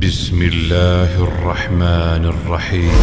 बिस्मिल्लाहिर्रहमानिर्रहीम।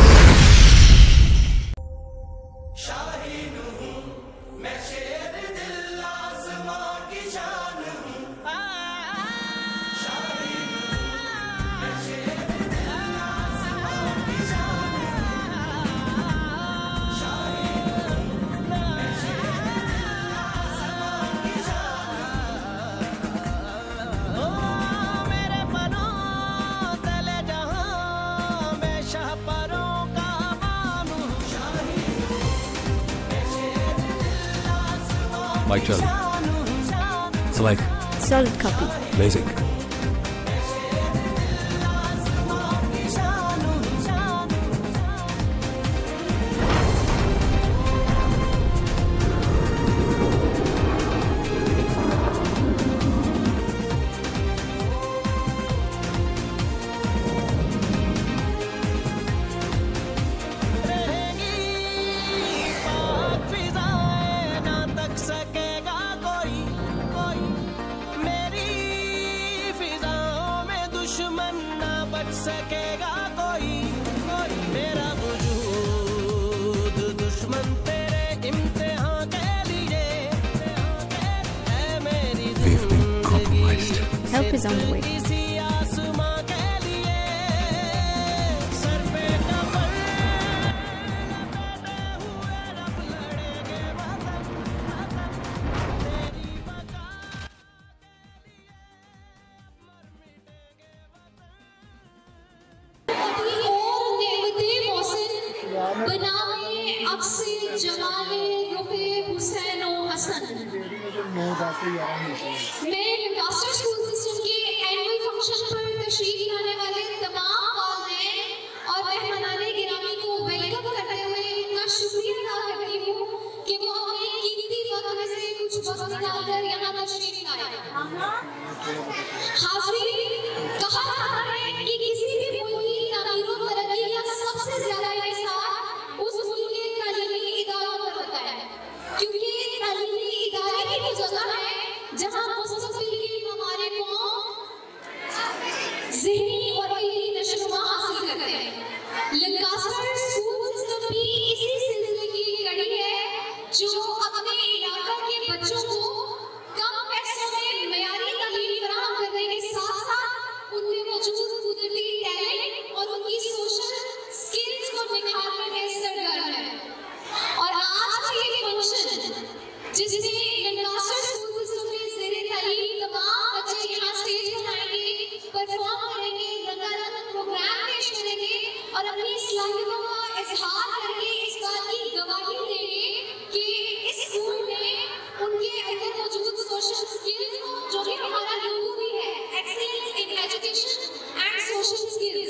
Mic check. Select. Solid copy. Basic. सकेगा कोई मेरा वजूद दुश्मन तेरे इम्तिहान के लिए है मेरी We've been compromised. Help is on the way. आसमां के लिए सर पे कफन लपेटे हुए रब लड़ेंगे वतन तेरी बका बनावे अक्से जमाले रुपे हुसैन और हसन। मैं लंकास्टर स्कूल सिस्टम के एनुअल फंक्शन पर तशरीफ लाने वाले तमाम वालिदैन और मेहमानाने गिरामी को वेलकम करते हुए उनका शुक्रिया अदा करती हूँ कि वो अपने कीमती वक्त में से कुछ वक्त निकालकर यहाँ तशरीफ लाए। हाज़रीन, कहा जाता है कि किसी भी मुल्क की तामीर और तरक्की का सबसे ज्यादा उस मुल्क के तालीमी इदारों पर होता है, क्योंकि तालीमी इदारे ही वो जगह है जहाँ मुस्तक़बिल की हमारे कौम ज़हनी और इल्मी नशोनुमा हासिल करते हैं। लंकास्टर स्कूल सिस्टम भी इसी सिलसिले की कड़ी है, जो अपने इलाका के बच्चों को कम पैसों में मयारी तालीम फराहम करने के साथ साथ उनमें मौजूद कुदरती टैलेंट और उनकी सोशल स्किल्स को निखारने में सरगर्म है। और आज का ये फंक्शन जिसमें लंकास्टर स्कूल सिस्टम में ज़ेरे तालीम तमाम बच्चे यहाँ स्टेज पर आएंगे, परफॉर्म करेंगे, रंगारंग प्रोग्राम पेश करेंगे और अपनी सलाहियतों का इजहार करके इस बात की गवाही देंगे कि इस स्कूल में उनके अंदर मौजूद सोशल स्किल्स को, जो कि हमारा लोगो भी है, excellence in education and social skills,